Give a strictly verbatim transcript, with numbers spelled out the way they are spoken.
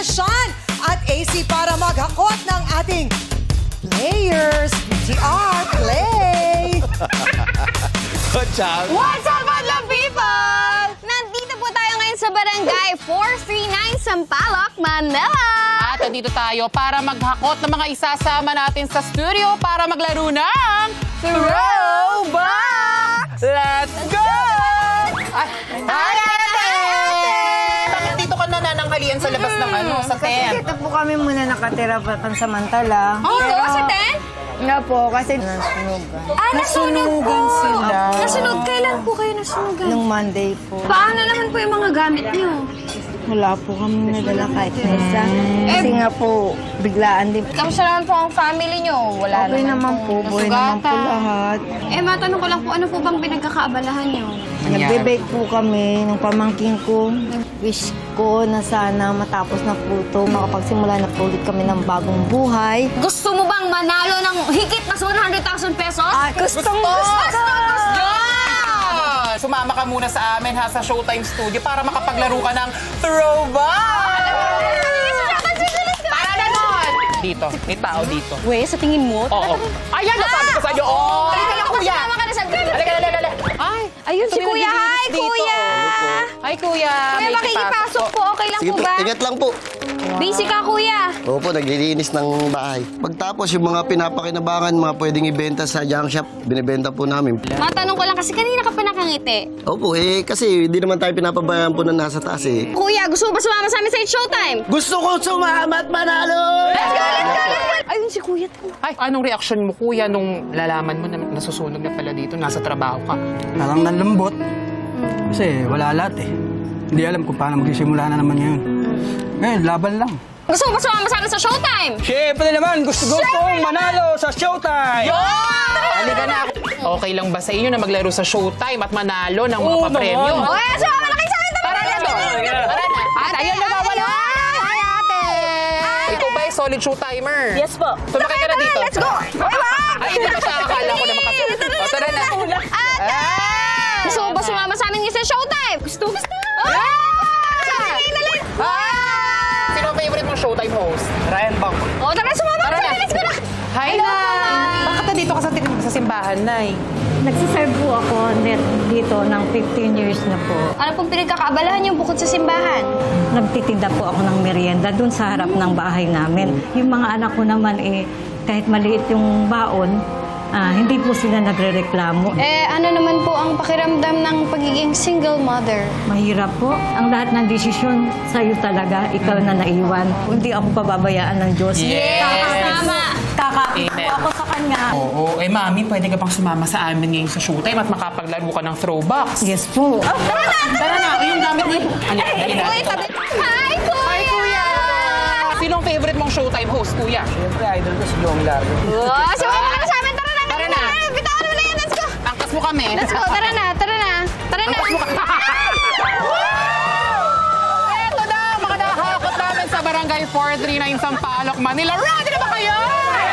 Kuya Sean at A C para maghakot ng ating players. B T R, play! What's up? What's up, madlang people? Nandito po tayo ngayon sa Barangay four three nine Sampaloc, Manila. At nandito tayo para maghakot ng mga isasama natin sa studio para maglaro ng Throwback! Let's go! Ay, hi, ate! Bakit dito ka nanananghalian sa labas ng ano, sa tent? Dito po kami muna nakatira pa pansamantala. Oh, pero, sa tent? Nga po, kasi nasunugan. Ah, nasunugan sila. Nasunog? Kailan po kayo nasunugan? Nung Monday po. Paano naman po yung mga gamit niyo? Wala po kami nadala kahit na isa. Kasi nga po, biglaan din. Kamusta naman po ang family niyo? Wala Okay naman po, buhay naman po lahat. Eh, matanong ko lang po, ano po bang pinagkakaabalahan niyo? Nagbe-bake po kami ng pamangking ko. Wish ko na sana matapos na po ito, makapagsimula na po ulit kami ng bagong buhay. Gusto mo bang manalo ng higit na one hundred thousand pesos? Ah, gusto Gusto! mo! Gusto! Sumama ka muna sa amin ha, sa Showtime Studio para makapaglaro ka ng Throwback! Para na nun! Dito, may tao dito. Weh, sa tingin mo? Oo. Ayan, nasabi ko sa'yo. Oh! Halika na, kuya! Sumama ka na sa... Halika, halika, halika. Ay, Ayun si kami Kuya. naglilinis Hi, dito. Kuya! Hi, Kuya! Kuya, May makikipasok po. Okay lang Sige po po, ba? ingat lang po. Busy ka, Kuya. Opo, naglilinis ng bahay. Pagtapos, yung mga pinapakinabangan, mga pwedeng ibenta sa junk shop, binibenta po namin. Matanong ko lang kasi kanina ka pa nakangiti. Opo, eh, kasi hindi naman tayo pinapabayaan po na nasa taas eh. Kuya, gusto mo ba sumama sa amin sa Showtime? Gusto ko sumama at manalo! Let's go, let's go, let's go! Ayun si Kuya. Ay, anong reaction mo, Kuya, nung lalaman mo na nasusunog na pala dito, nasa trabaho ka? Parang nalambot. Kasi wala lahat eh. Hindi alam kung paano magsisimula na naman yun. Ngayon, laban lang. Gusto mo ba sumama sa amin sa Showtime? Siyempre naman, gusto ko kong manalo sa Showtime! Halika na. Okay lang ba sa inyo na maglaro sa Showtime at manalo ng mga papremyo? O, eh, sumama na kayo sa amin! Tara na, Tara na. At ayun na nawala. Hi, ate! Ikaw ba yung solid Showtimer? Yes po. Sumakay ka na dito. Let's go! Ay, wow! Ay, hindi ba siya? Akala ko na makapit. O, tara na. Ate! Gusto mo ba sumama sa amin sa Showtime? Gusto, gusto! Ah! Sino ang favorite mong Showtime host? Ryan Bang. O, tara, sumama! Tara na. Let's go na! Hi, Nay! Bakit nandito ka sa, sa simbahan, Nay? Nagsiserve po ako net dito ng fifteen years na po. Ano pong pinagkakaabalahan niyo bukod sa simbahan? Nagtitinda po ako ng merienda dun sa harap ng bahay namin. Yung mga anak ko naman eh, kahit maliit yung baon, ah, hindi po sila nagre-reklamo. Eh, ano naman po ang pakiramdam ng pagiging single mother? Mahirap po. Ang lahat ng desisyon sa'yo talaga, ikaw na naiwan. Hindi ako pababayaan ng Diyos. Yes! Tama! Kakapit po Amen. ako sa Kanya. Oo. Eh, Mami, pwede ka pang sumama sa amin ngayon sa Showtime at makapaglaro ka ng throwbacks. Yes po. Oh, tara na! Tara na, yung gamit niyo. Ano, dali na. Uy, tabi! Hi, Kuya! Hi, Kuya! Sino ang favorite mong Showtime host, Kuya? Siyempre, idol ko si Joong Largo. Oh, sumama ka na sa amin! Tara na! Tara na. Bitawan mo na yan! Let's go! Angkas mo kami. Let's go! Tara na! Tara na! Tara na! Ito na, mga nakakakot namin sa Barangay four three nine Sampaloc, Manila. Ready na ba kayo?